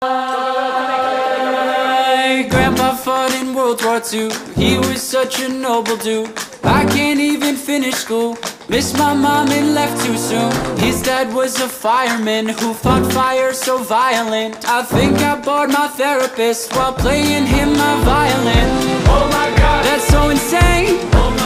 My grandpa fought in World War II. He was such a noble dude. I can't even finish school. Missed my mom and left too soon. His dad was a fireman who fought fire so violent. I think I bored my therapist while playing him my violin. Oh my God, that's so insane. Oh my